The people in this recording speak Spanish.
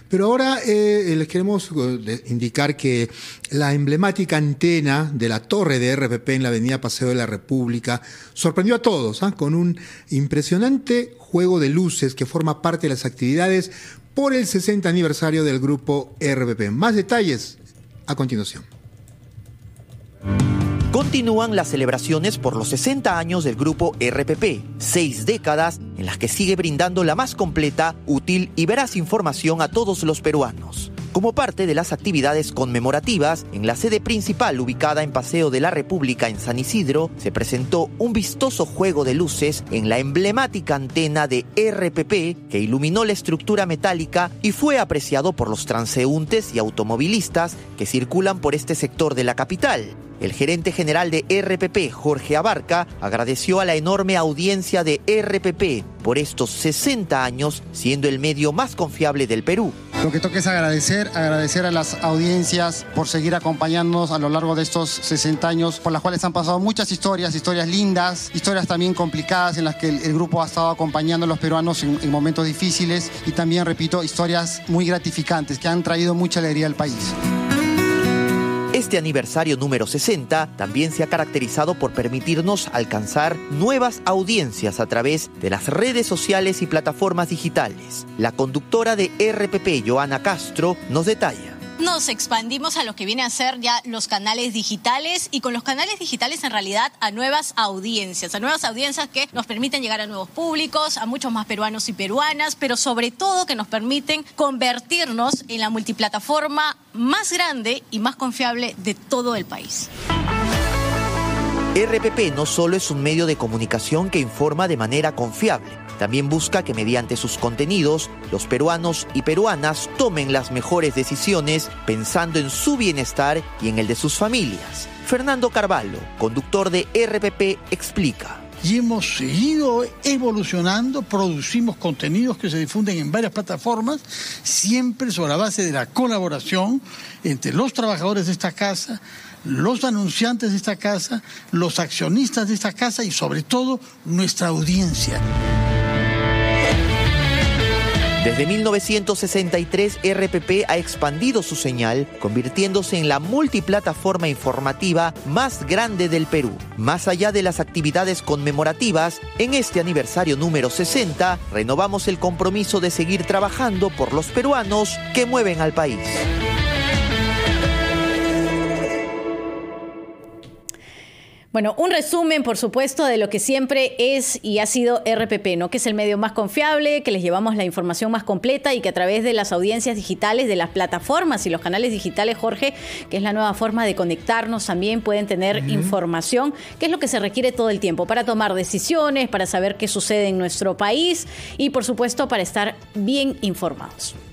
Pero ahora les queremos indicar que la emblemática antena de la torre de RPP en la avenida Paseo de la República sorprendió a todos, con un impresionante juego de luces que forma parte de las actividades por el 60 aniversario del grupo RPP. Más detalles a continuación. Continúan las celebraciones por los 60 años del grupo RPP, 6 décadas en las que sigue brindando la más completa, útil y veraz información a todos los peruanos. Como parte de las actividades conmemorativas, en la sede principal ubicada en Paseo de la República en San Isidro, se presentó un vistoso juego de luces en la emblemática antena de RPP que iluminó la estructura metálica y fue apreciado por los transeúntes y automovilistas que circulan por este sector de la capital. El gerente general de RPP, Jorge Abarca, agradeció a la enorme audiencia de RPP por estos 60 años, siendo el medio más confiable del Perú. Lo que toca es agradecer a las audiencias por seguir acompañándonos a lo largo de estos 60 años, por las cuales han pasado muchas historias lindas, historias también complicadas en las que el grupo ha estado acompañando a los peruanos en momentos difíciles y también, repito, historias muy gratificantes que han traído mucha alegría al país. Este aniversario número 60 también se ha caracterizado por permitirnos alcanzar nuevas audiencias a través de las redes sociales y plataformas digitales. La conductora de RPP, Joana Castro, nos detalla. Nos expandimos a lo que viene a ser ya los canales digitales y con los canales digitales en realidad a nuevas audiencias que nos permiten llegar a nuevos públicos, a muchos más peruanos y peruanas, pero sobre todo que nos permiten convertirnos en la multiplataforma más grande y más confiable de todo el país. RPP no solo es un medio de comunicación que informa de manera confiable, también busca que mediante sus contenidos los peruanos y peruanas tomen las mejores decisiones pensando en su bienestar y en el de sus familias. Fernando Carvalho, conductor de RPP, explica. Y hemos seguido evolucionando, producimos contenidos que se difunden en varias plataformas, siempre sobre la base de la colaboración entre los trabajadores de esta casa, los anunciantes de esta casa, los accionistas de esta casa y sobre todo nuestra audiencia. Desde 1963, RPP ha expandido su señal, convirtiéndose en la multiplataforma informativa más grande del Perú. Más allá de las actividades conmemorativas, en este aniversario número 60, renovamos el compromiso de seguir trabajando por los peruanos que mueven al país. Bueno, un resumen, por supuesto, de lo que siempre es y ha sido RPP, ¿no? Que es el medio más confiable, que les llevamos la información más completa y que a través de las audiencias digitales, de las plataformas y los canales digitales, Jorge, que es la nueva forma de conectarnos, también pueden tener información, que es lo que se requiere todo el tiempo para tomar decisiones, para saber qué sucede en nuestro país y, por supuesto, para estar bien informados.